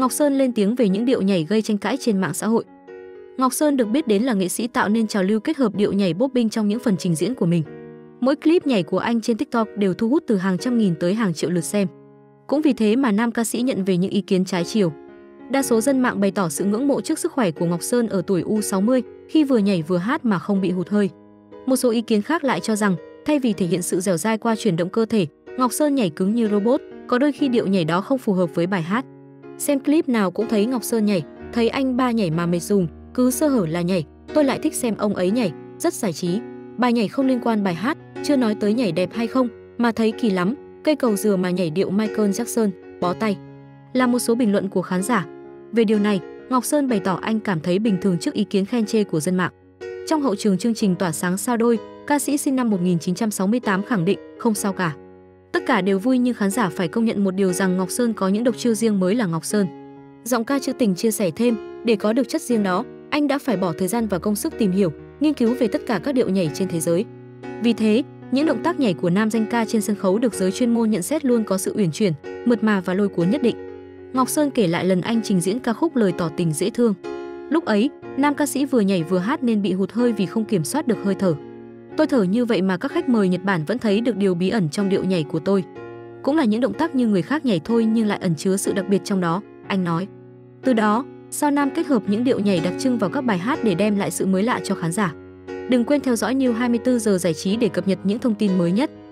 Ngọc Sơn lên tiếng về những điệu nhảy gây tranh cãi trên mạng xã hội. Ngọc Sơn được biết đến là nghệ sĩ tạo nên trào lưu kết hợp điệu nhảy popping trong những phần trình diễn của mình. Mỗi clip nhảy của anh trên TikTok đều thu hút từ hàng trăm nghìn tới hàng triệu lượt xem. Cũng vì thế mà nam ca sĩ nhận về những ý kiến trái chiều. Đa số dân mạng bày tỏ sự ngưỡng mộ trước sức khỏe của Ngọc Sơn ở tuổi U60 khi vừa nhảy vừa hát mà không bị hụt hơi. Một số ý kiến khác lại cho rằng thay vì thể hiện sự dẻo dai qua chuyển động cơ thể, Ngọc Sơn nhảy cứng như robot, có đôi khi điệu nhảy đó không phù hợp với bài hát. Xem clip nào cũng thấy Ngọc Sơn nhảy, thấy anh ba nhảy mà mệt rùng, cứ sơ hở là nhảy, tôi lại thích xem ông ấy nhảy, rất giải trí. Bài nhảy không liên quan bài hát, chưa nói tới nhảy đẹp hay không, mà thấy kỳ lắm, cây cầu dừa mà nhảy điệu Michael Jackson, bó tay. Là một số bình luận của khán giả. Về điều này, Ngọc Sơn bày tỏ anh cảm thấy bình thường trước ý kiến khen chê của dân mạng. Trong hậu trường chương trình Tỏa sáng sao đôi, ca sĩ sinh năm 1968 khẳng định không sao cả. Tất cả đều vui nhưng khán giả phải công nhận một điều rằng Ngọc Sơn có những độc chiêu riêng mới là Ngọc Sơn. Giọng ca trữ tình chia sẻ thêm, để có được chất riêng đó, anh đã phải bỏ thời gian và công sức tìm hiểu, nghiên cứu về tất cả các điệu nhảy trên thế giới. Vì thế, những động tác nhảy của nam danh ca trên sân khấu được giới chuyên môn nhận xét luôn có sự uyển chuyển, mượt mà và lôi cuốn nhất định. Ngọc Sơn kể lại lần anh trình diễn ca khúc Lời tỏ tình dễ thương. Lúc ấy, nam ca sĩ vừa nhảy vừa hát nên bị hụt hơi vì không kiểm soát được hơi thở. Tôi thở như vậy mà các khách mời Nhật Bản vẫn thấy được điều bí ẩn trong điệu nhảy của tôi. Cũng là những động tác như người khác nhảy thôi nhưng lại ẩn chứa sự đặc biệt trong đó, anh nói. Từ đó, Sao Nam kết hợp những điệu nhảy đặc trưng vào các bài hát để đem lại sự mới lạ cho khán giả. Đừng quên theo dõi New 24 giờ giải trí để cập nhật những thông tin mới nhất.